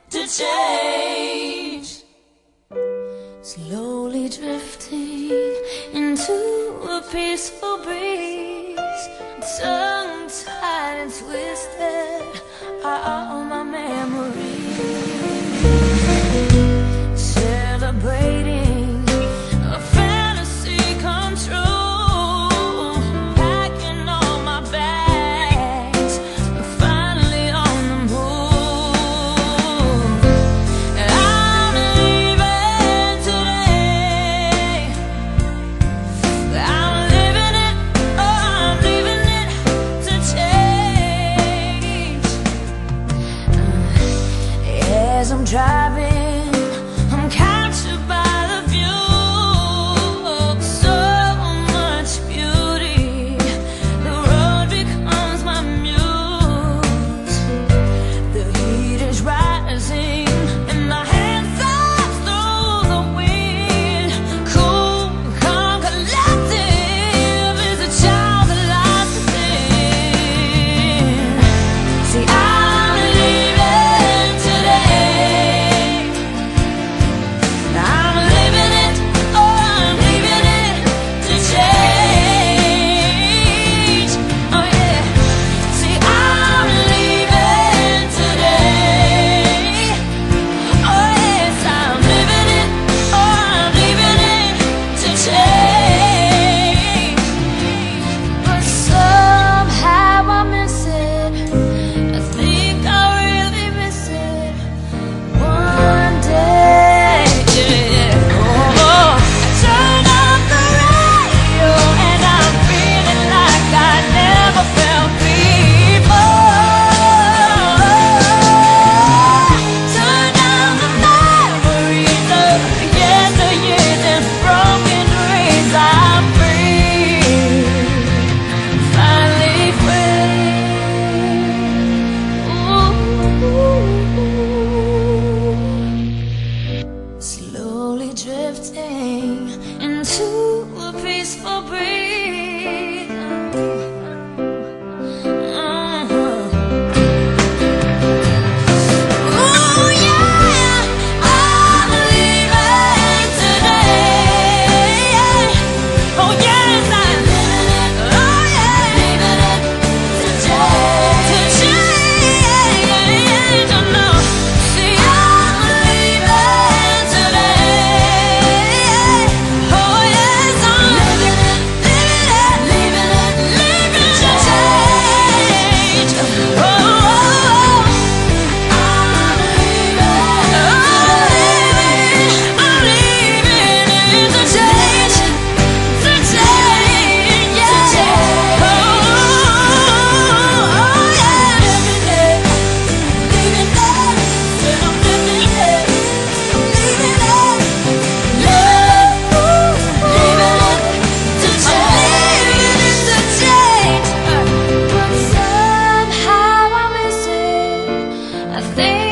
to change. Slowly drifting into a peaceful breeze, tongue-tied and twisted are all my memories. Celebrating a fantasy come true, packing all my bags, finally on the move. And I'm leaving today. I'm living it, oh, I'm leaving it to change. As I'm driving, I'm captured by the view of so much beauty. The road becomes my muse. The heat is rising and my hands up through the wind. Cool, calm, collective is a child that lies within. See, I'm leaving today. I'm living it, oh, I'm leaving it to change. Oh yeah, see, I'm leaving today. Oh yes, I'm living it, oh, I'm leaving it to change. But somehow I miss it. I think I really miss it. One day, yeah. Oh, I turn up the radio and I'm feeling like I never felt before. Turn down the memories of yesteryears and broken dreams. I'm free, finally free. Ooh. Slowly drifting into a peaceful breeze. Ooh, yeah, I'm leaving today. Oh yes, I'm living it. Oh yeah, leaving it to change. Oh no, see, I'm leaving today. Oh yes, I'm living it, leaving it to change. Oh, I'm leaving it to change, yeah. Oh yeah, leaving it, said I'm living it, leaving it, love, leaving it to change. But somehow I miss it. I think